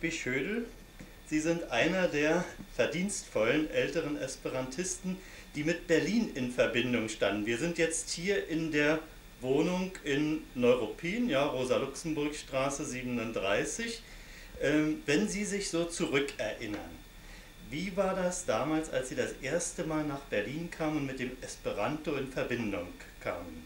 Ludwig Schödel. Sie sind einer der verdienstvollen älteren Esperantisten, die mit Berlin in Verbindung standen. Wir sind jetzt hier in der Wohnung in Neuruppin, ja, Rosa-Luxemburg-Straße 37. Wenn Sie sich so zurückerinnern, wie war das damals, als Sie das erste Mal nach Berlin kamen und mit dem Esperanto in Verbindung kamen?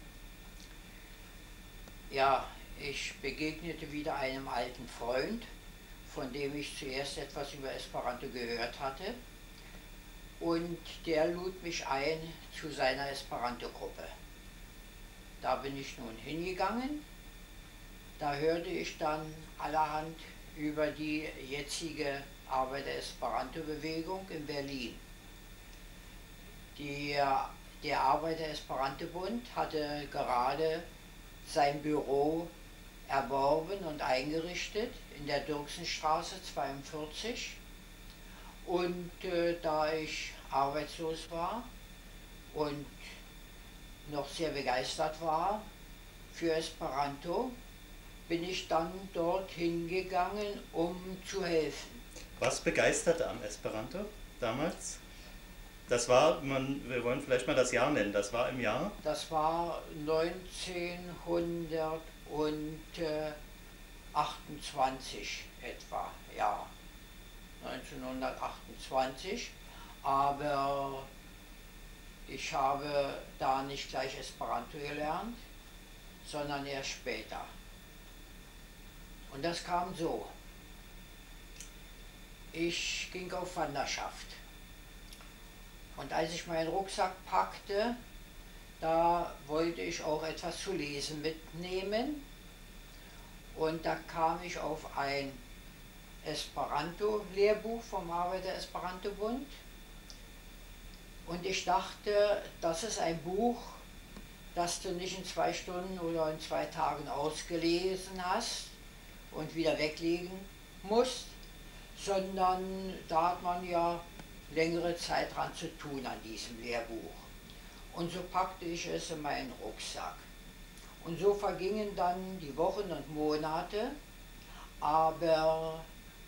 Ja, ich begegnete wieder einem alten Freund, von dem ich zuerst etwas über Esperanto gehört hatte. Und der lud mich ein zu seiner Esperanto-Gruppe. Da bin ich nun hingegangen. Da hörte ich dann allerhand über die jetzige Arbeit der Esperanto-Bewegung in Berlin. Der Arbeiter-Esperanto-Bund hatte gerade sein Büro erworben und eingerichtet in der Dirksenstraße 42. Und da ich arbeitslos war und noch sehr begeistert war für Esperanto, bin ich dann dorthin gegangen, um zu helfen. Was begeisterte am Esperanto damals? Das war, wir wollen vielleicht mal das Jahr nennen, das war im Jahr? Das war 1928 etwa, ja, 1928, aber ich habe da nicht gleich Esperanto gelernt, sondern erst später. Und das kam so. Ich ging auf Wanderschaft. Und als ich meinen Rucksack packte, da wollte ich auch etwas zu lesen mitnehmen. Und da kam ich auf ein Esperanto-Lehrbuch vom Arbeiter-Esperanto-Bund. Und ich dachte, das ist ein Buch, das du nicht in 2 Stunden oder in 2 Tagen ausgelesen hast und wieder weglegen musst, sondern da hat man ja längere Zeit dran zu tun an diesem Lehrbuch. Und so packte ich es in meinen Rucksack. Und so vergingen dann die Wochen und Monate, aber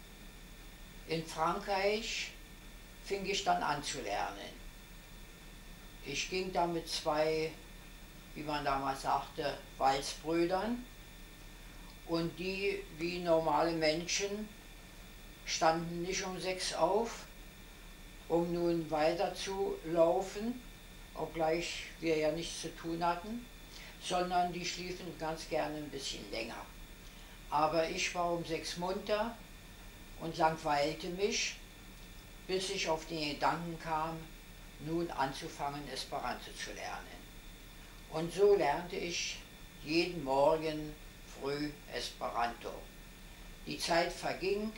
in Frankreich fing ich dann an zu lernen. Ich ging da mit 2, wie man damals sagte, Walzbrüdern, und die, wie normale Menschen, standen nicht um 6 auf, um nun weiter zu laufen, obgleich wir ja nichts zu tun hatten, sondern die schliefen ganz gerne ein bisschen länger. Aber ich war um 6 munter und langweilte mich, bis ich auf den Gedanken kam, nun anzufangen, Esperanto zu lernen. Und so lernte ich jeden Morgen früh Esperanto. Die Zeit verging,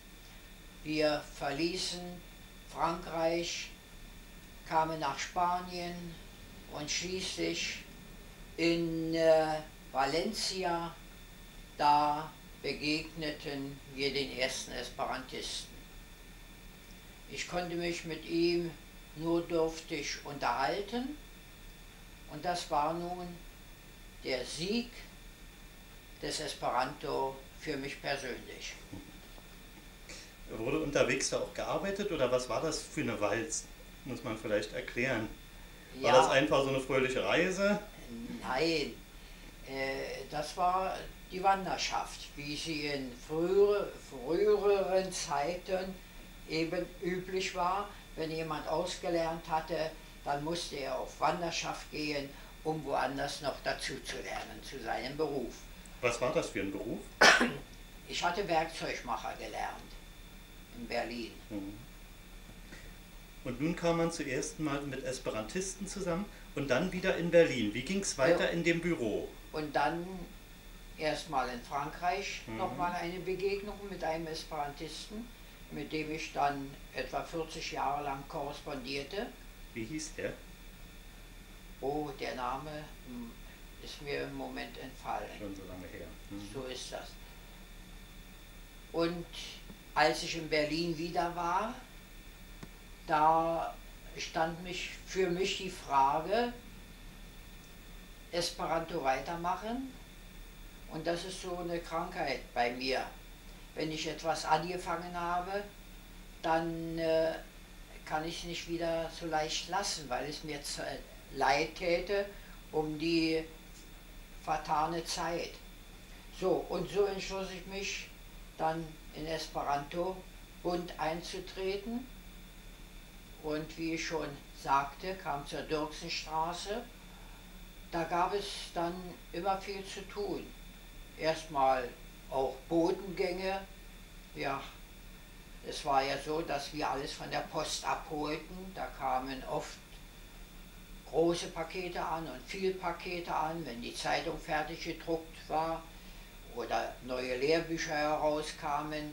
wir verließen Frankreich, kamen nach Spanien und schließlich in Valencia, da begegneten wir den ersten Esperantisten. Ich konnte mich mit ihm nur dürftig unterhalten, und das war nun der Sieg des Esperanto für mich persönlich. Wurde unterwegs da auch gearbeitet oder was war das für eine Walz? Muss man vielleicht erklären. War Ja, das einfach so eine fröhliche Reise? nein, das war die Wanderschaft, wie sie in früheren Zeiten eben üblich war. Wenn jemand ausgelernt hatte, dann musste er auf Wanderschaft gehen, um woanders noch dazu zu lernen, zu seinem Beruf. Was war das für ein Beruf? Ich hatte Werkzeugmacher gelernt in Berlin. Und nun kam man zuerst mal mit Esperantisten zusammen und dann wieder in Berlin. Wie ging es weiter in dem Büro? Und dann erstmal in Frankreich nochmal eine Begegnung mit einem Esperantisten, mit dem ich dann etwa 40 Jahre lang korrespondierte. Wie hieß der? Oh, der Name ist mir im Moment entfallen. Schon so lange her. So ist das. Und als ich in Berlin wieder war, da stand für mich die Frage, Esperanto weitermachen. Und das ist so eine Krankheit bei mir. wenn ich etwas angefangen habe, dann kann ich es nicht wieder so leicht lassen, weil es mir leid täte um die vertane Zeit. So, und so entschloss ich mich dann in Esperanto-Bund einzutreten. Und wie ich schon sagte, kam zur Dirksenstraße. Da gab es dann immer viel zu tun. Erstmal auch Botengänge. Ja, es war ja so, dass wir alles von der Post abholten. Da kamen oft große Pakete an und viel Pakete an, wenn die Zeitung fertig gedruckt war oder neue Lehrbücher herauskamen.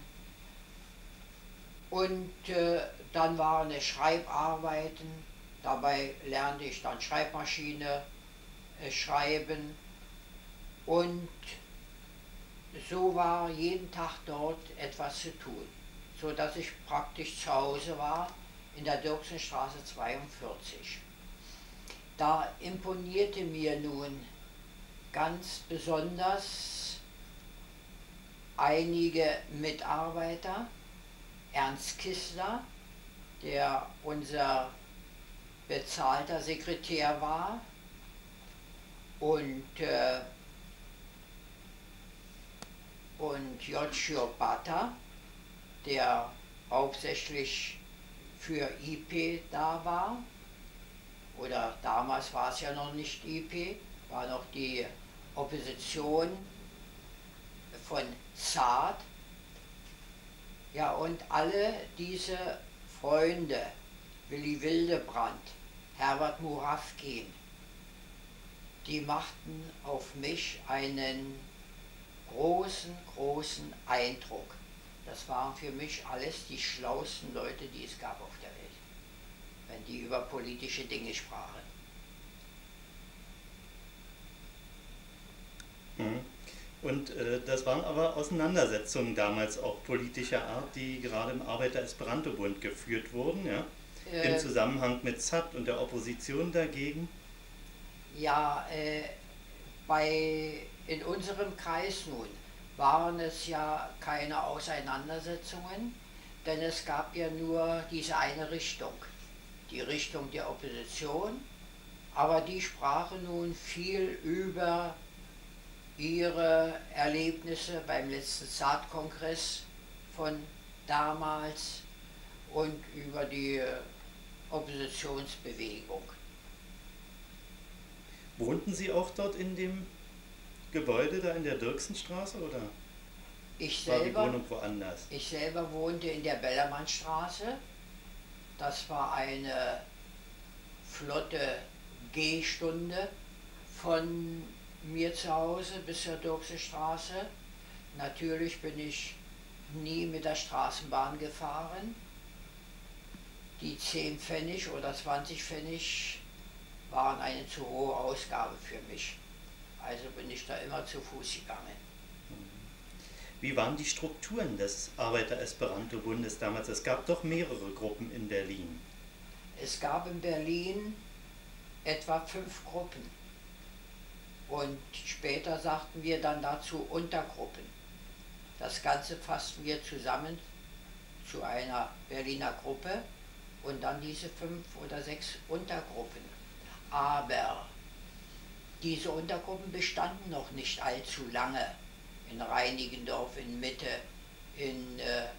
Und dann waren es Schreibarbeiten. Dabei lernte ich dann Schreibmaschine schreiben. Und so war jeden Tag dort etwas zu tun, so dass ich praktisch zu Hause war in der Dirksenstraße 42. Da imponierte mir nun ganz besonders einige Mitarbeiter, Ernst Kissler, der unser bezahlter Sekretär war, und Giorgio Batta, der hauptsächlich für IP da war, oder damals war es ja noch nicht IP, war noch die Opposition von Saad. Ja, und alle diese Freunde, Willy Wildebrand, Herbert Murawkin, die machten auf mich einen großen Eindruck. Das waren für mich alles die schlauesten Leute, die es gab auf der Welt, wenn die über politische Dinge sprachen. Und das waren aber Auseinandersetzungen damals auch politischer Art, die gerade im Arbeiter-Esperanto-Bund geführt wurden, ja? Im Zusammenhang mit ZAD und der Opposition dagegen? Ja, in unserem Kreis nun waren es ja keine Auseinandersetzungen, denn es gab ja nur diese eine Richtung, die Richtung der Opposition, aber die sprachen nun viel über ihre Erlebnisse beim letzten ZAD-Kongress von damals und über die Oppositionsbewegung. Wohnten Sie auch dort in dem Gebäude da in der Dirksenstraße oder war die Wohnung woanders? Ich selber wohnte in der Bellermannstraße. Das war eine flotte Gehstunde von mir zu Hause bis zur Dirksenstraße. Natürlich bin ich nie mit der Straßenbahn gefahren. Die 10 Pfennig oder 20 Pfennig waren eine zu hohe Ausgabe für mich. Also bin ich da immer zu Fuß gegangen. Wie waren die Strukturen des Arbeiter-Esperanto-Bundes damals? Es gab doch mehrere Gruppen in Berlin. Es gab in Berlin etwa 5 Gruppen. Und später sagten wir dann dazu Untergruppen. Das Ganze fassten wir zusammen zu einer Berliner Gruppe und dann diese 5 oder 6 Untergruppen. Aber diese Untergruppen bestanden noch nicht allzu lange in Reinickendorf, in Mitte, in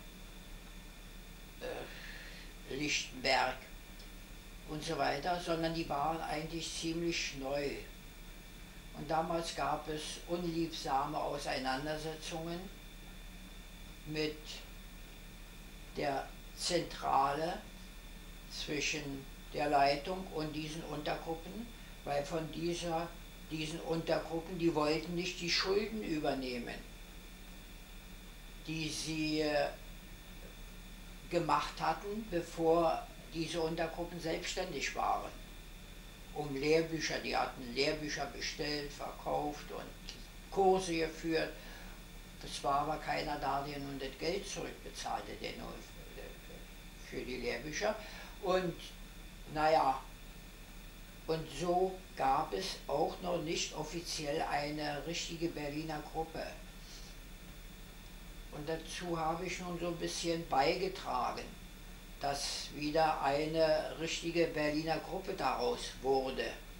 Lichtenberg und so weiter, sondern die waren eigentlich ziemlich neu. Und damals gab es unliebsame Auseinandersetzungen mit der Zentrale zwischen der Leitung und diesen Untergruppen, weil von diesen Untergruppen, die wollten nicht die Schulden übernehmen, die sie gemacht hatten, bevor diese Untergruppen selbstständig waren. Um Lehrbücher, die hatten Lehrbücher bestellt, verkauft und Kurse geführt. Es war aber keiner da, der nun das Geld zurückbezahlte, der nur für die Lehrbücher. Und naja, und so gab es auch noch nicht offiziell eine richtige Berliner Gruppe. Und dazu habe ich nun so ein bisschen beigetragen, dass wieder eine richtige Berliner Gruppe daraus wurde.